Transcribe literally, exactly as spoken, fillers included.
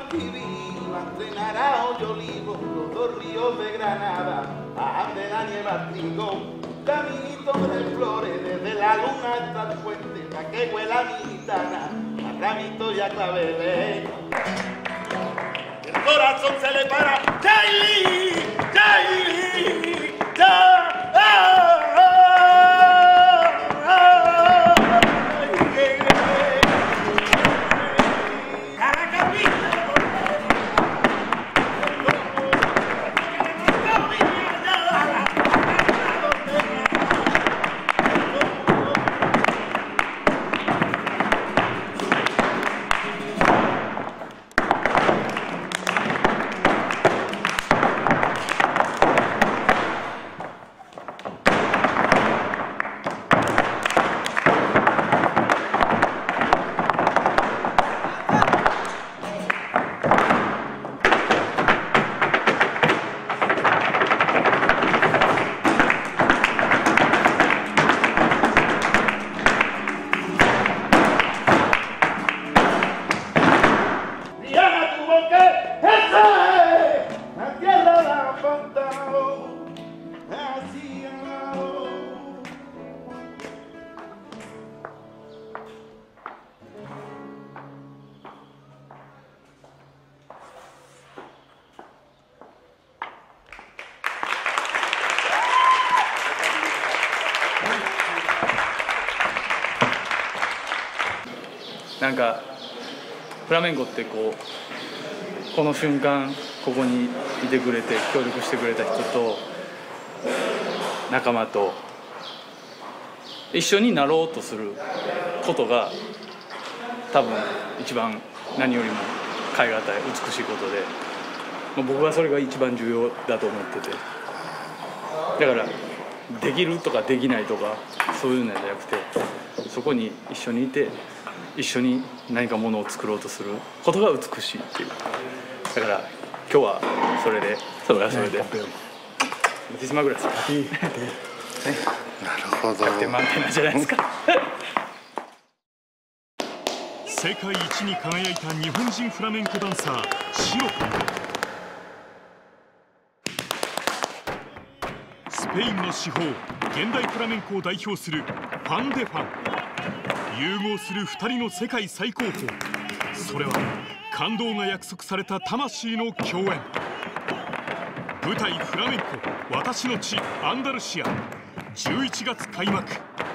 Guadalquivir, entre Naranjo y Olivo, los dos ríos de Granada, bajan de la nieva trigo, caminito de flores, desde la luna hasta el puente, pa' que huela mi gitana, a ramito y a claveles. El corazón se le para, ¡Jay! ¡Jay! ¡Jay! なんかフラメンコってこうこの瞬間ここにいてくれて協力してくれた人と仲間と一緒になろうとすることが多分一番何よりも代え難い美しいことで、まあ、僕はそれが一番重要だと思ってて、だからできるとかできないとかそういうのじゃなくて、そこに一緒にいて一緒に何かものを作ろうとすることが美しいっていう。だから今日はそれでそれはそれでMuchísimas gracias。 なるほど。 ひゃくてん満点なんじゃないですか。 世界一に輝いた日本人フラメンコダンサーシロパ。スペインの至宝現代フラメンコを代表するファン・デ・ファン。融合するふたりの世界最高峰、それは感動が約束された魂の共演。舞台フラメンコ私の地アンダルシアじゅういちがつ開幕。